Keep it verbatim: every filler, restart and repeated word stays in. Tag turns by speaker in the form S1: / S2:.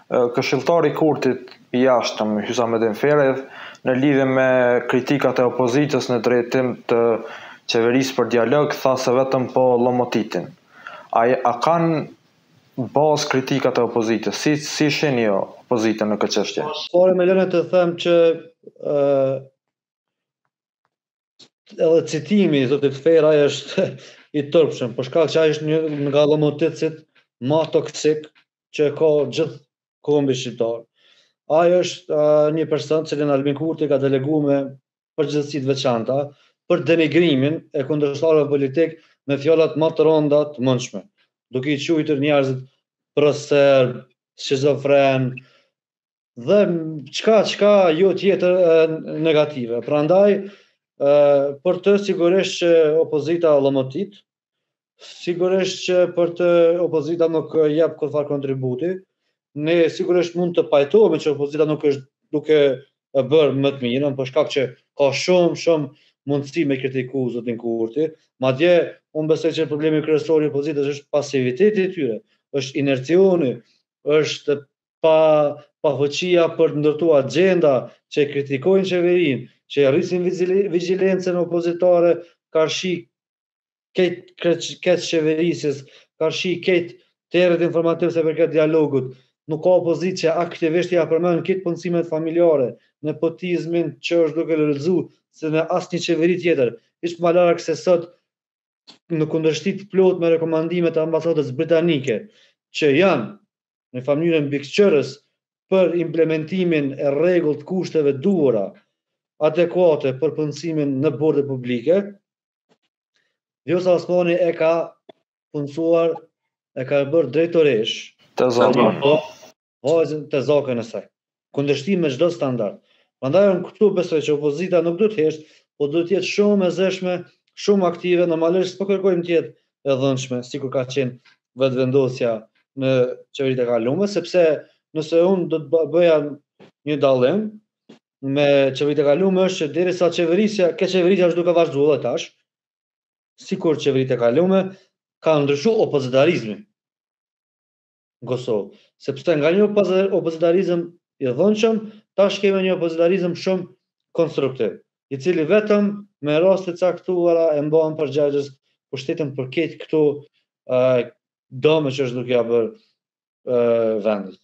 S1: Këshilltari i Kurtit i jashtëm Hysamettin Ferrell në lidhje me kritikat e opozitës në drejtim të qeverisë për dialog tha se vetëm po llomotitin. A, a kanë bazë kritikat e opozitës? Si si shihni jo opozitën në këtë çështje?
S2: Pore me lënë të them që uh, edhe citimi i zotit Ferraj është i tërpshëm, për shkak që ai është një nga llomoticit më toksik që ka gjithë kombi shqiptar. Ai është uh, një person që Albin Kurti ka deleguar me përgjegjësi të veçanta për denigrimin e kundërshtarëve politik me fjallat më të rënda të mundshme, duke i quajtur njerëzit proserb, shizofren dhe çka çka jo tjetër uh, negative. Prandaj uh, për të sigurisht që opozita llomotit, sigurisht që për të opozita nuk jep kurrfar kontributi. Ne sigurisht mund të pajtohemi që opozita nuk është duke e bërë më të mirën, për shkak që ka shumë shumë mundësi me kritiku zotin Kurti. Madje unë besoj që problemi kryesor i opozitës është pasiviteti i tyre, është inercioni, është pa pafuqia për të ndërtuar agjenda që kritikojnë qeverinë, që rrisin vigjilencën opozitare karshi këtë qeverisës, karshi këtë terët informativ se përket dialogut. Nuk ka opozitë që aktivisht ja përmend këtë punësimet familjare, nepotizmin që është duke lëvizur se në asnjë qeveri tjetër. Ishtë më larg se sot në kundërshtim të plot me rekomandimet e ambasadës britanike, që janë në mënyrën mbikëqyrës për implementimin e rregullt të kushteve duhura adekuate për punësimin në borde publike. Vjosa Osmani e ka punësuar, e ka bërë drejtoresh
S1: të zakon.
S2: Vajzën të zakon e saj. Kundërshtim me çdo standard. Prandaj unë këtu besoj që opozita nuk duhet të hesht, po duhet të jetë shumë e zëshme, shumë aktive, normalisht po kërkojmë të jetë e dhënshme, sikur ka qenë vetëvendosja në qeveritë e kaluara, sepse nëse unë do të bëja një dallim me qeveritë e kaluara është që derisa qeverisja, kjo qeverisja është duke vazhduar tash, sikur qeveritë e kaluara ka ndryshuar opozitarizmi në Kosovë, sepse nga një opozitarizëm i dhënshëm, tash kemi një opozitarizëm shumë konstruktiv, i cili vetëm me raste të caktuara e mban përgjegjës pushtetin për këtë këtu uh, dëme që është duke ja bërë uh, vendit.